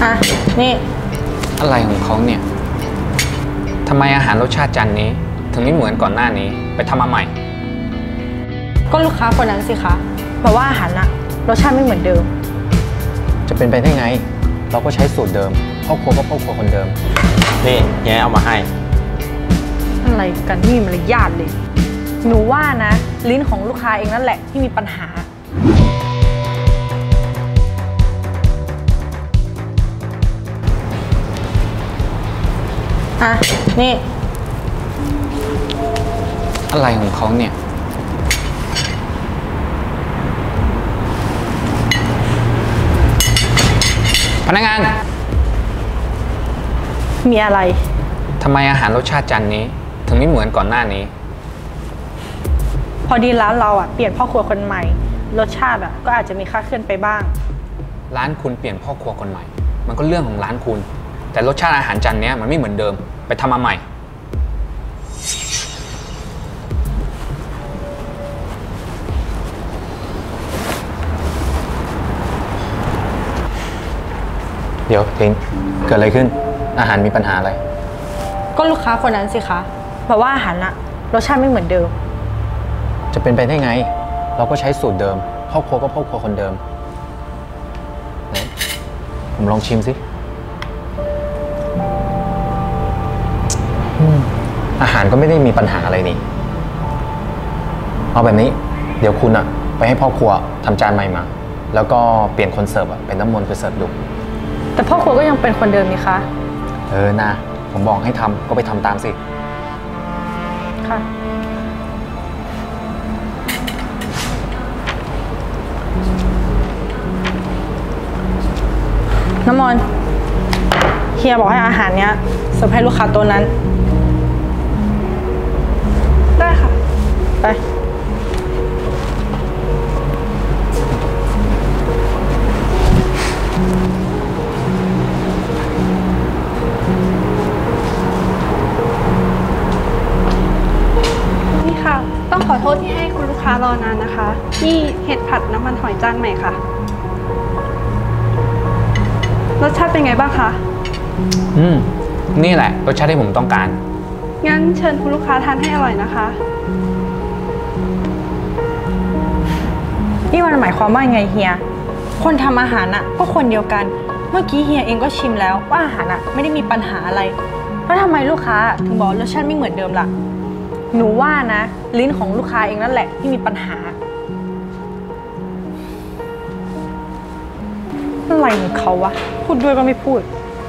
อ่ะนี่อะไรของเขาเนี่ยทำไมอาหารรสชาติจานนี้ถึงไม่เหมือนก่อนหน้านี้ไปทำมาใหม่ก็ลูกค้าคนนั้นสิคะบอกว่าอาหารน่ะรสชาติไม่เหมือนเดิมจะเป็นไปได้ไงเราก็ใช้สูตรเดิมพ่อครัวก็พ่อครัวคนเดิมนี่แย่เอามาให้อะไรกันนี่มารยาทเลยหนูว่านะลิ้นของลูกค้าเองนั่นแหละที่มีปัญหาอ่ะนี่อะไรของเขาเนี่ยพนักงานมีอะไรทำไมอาหารรสชาติจานนี้ถึงไม่เหมือนก่อนหน้านี้พอดีร้านเราเปลี่ยนพ่อครัวคนใหม่รสชาติก็อาจจะมีค่าเคลื่อนไปบ้างร้านคุณเปลี่ยนพ่อครัวคนใหม่มันก็เรื่องของร้านคุณแต่รสชาติอาหารจานนี้มันไม่เหมือนเดิมไปทำมาใหม่เดี๋ยวทิ้งเกิดอะไรขึ้นอาหารมีปัญหาอะไรก็ลูกค้าคนนั้นสิคะบอกว่าอาหารรสชาติไม่เหมือนเดิมจะเป็นไปได้ไงเราก็ใช้สูตรเดิมพ่อครัวก็พ่อครัวคนเดิมผมลองชิมสิอาหารก็ไม่ได้มีปัญหาอะไรนี่เอาแบบนี้เดี๋ยวคุณไปให้พ่อครัวทำจานใหม่มาแล้วก็เปลี่ยนคนเสิร์ฟเป็นน้ำมนต์ไปเสิร์ฟดูแต่พ่อครัวก็ยังเป็นคนเดิมนี่คะนะผมบอกให้ทำก็ไปทำตามสิค่ะน้ำมนต์เฮียบอกให้อาหารเนี้ยเสิร์ฟให้ลูกค้าตัวนั้นได้ค่ะไปนี่ค่ะต้องขอโทษที่ให้คุณลูกค้ารอนานนะคะนี่เห็ดผัดน้ำมันหอยจานใหม่ค่ะรสชาติเป็นไงบ้างคะนี่แหละรสชาติที่ผมต้องการงั้นเชิญคุณลูกค้าทานให้อร่อยนะคะนี่มันหมายความว่าไงเฮียคนทำอาหารก็คนเดียวกันเมื่อกี้เฮียเองก็ชิมแล้วว่าอาหารไม่ได้มีปัญหาอะไรแล้วทำไมลูกค้าถึงบอกรสชาติไม่เหมือนเดิมล่ะหนูว่านะลิ้นของลูกค้าเองนั่นแหละที่มีปัญหาอะไรของเขาวะพูดด้วยก็ไม่พูด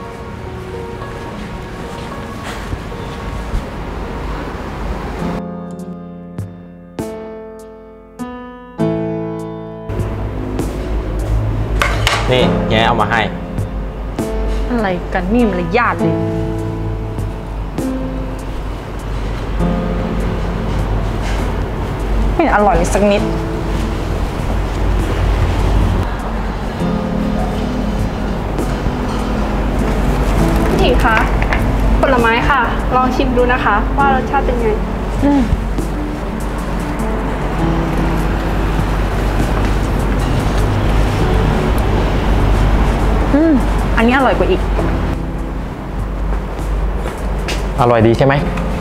นี่แย่เอามาให้อะไรกันนี่มารยาทเลยไม่อร่อยเลยสักนิดพี่ถิงคะผลไม้ค่ะลองชิมดูนะคะว่ารสชาติเป็นไงอันนี้อร่อยกว่าอีกอร่อยดีใช่ไหม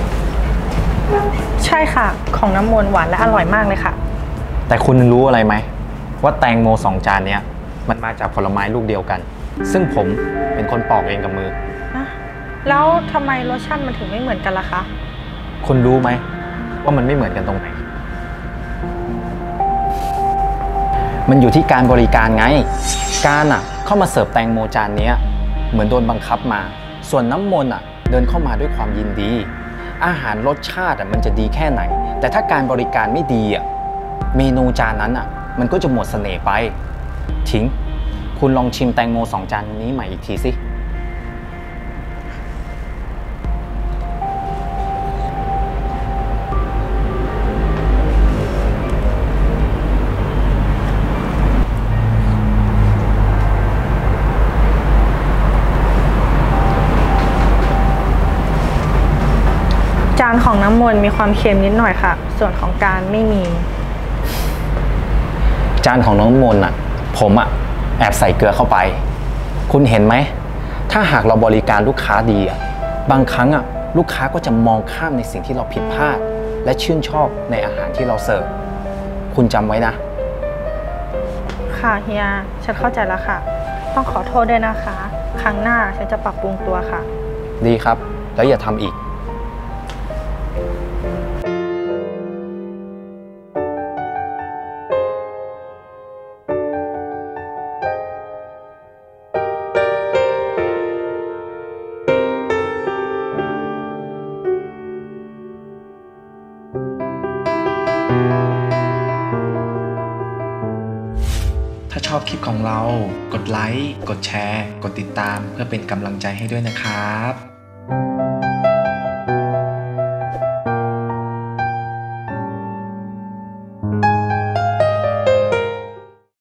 ใช่ค่ะของน้ำมนต์หวานและอร่อยมากเลยค่ะแต่คุณรู้อะไรไหมว่าแตงโม2 จานนี้มันมาจากผลไม้ลูกเดียวกันซึ่งผมเป็นคนปอกเองกับมือแล้วทำไมรสชาติมันถึงไม่เหมือนกันล่ะคะคุณรู้ไหมว่ามันไม่เหมือนกันตรงไหนมันอยู่ที่การบริการไงการเข้ามาเสิร์ฟแตงโมจานนี้เหมือนโดนบังคับมาส่วนน้ำมนต์เดินเข้ามาด้วยความยินดีอาหารรสชาติมันจะดีแค่ไหนแต่ถ้าการบริการไม่ดีเมนูจานนั้นมันก็จะหมดเสน่ห์ไปทิ้งคุณลองชิมแตงโม2 จานนี้ใหม่อีกทีสิจานของน้ำมนต์มีความเค็มนิดหน่อยค่ะส่วนของการไม่มีจานของน้ำมนต์ผมแอบใส่เกลือเข้าไปคุณเห็นไหมถ้าหากเราบริการลูกค้าดีอ่ะบางครั้งอ่ะลูกค้าก็จะมองข้ามในสิ่งที่เราผิดพลาด และชื่นชอบในอาหารที่เราเสิร์ฟคุณจำไว้นะค่ะเฮีย ฉันเข้าใจแล้วค่ะ ต้องขอโทษด้วยนะคะ ครั้งหน้าฉันจะปรับปรุงตัวค่ะดีครับ แล้วอย่าทำอีกถ้าชอบคลิปของเรา กดไลค์ กดแชร์ กดติดตามเพื่อเป็นกำลังใจให้ด้วยนะครับ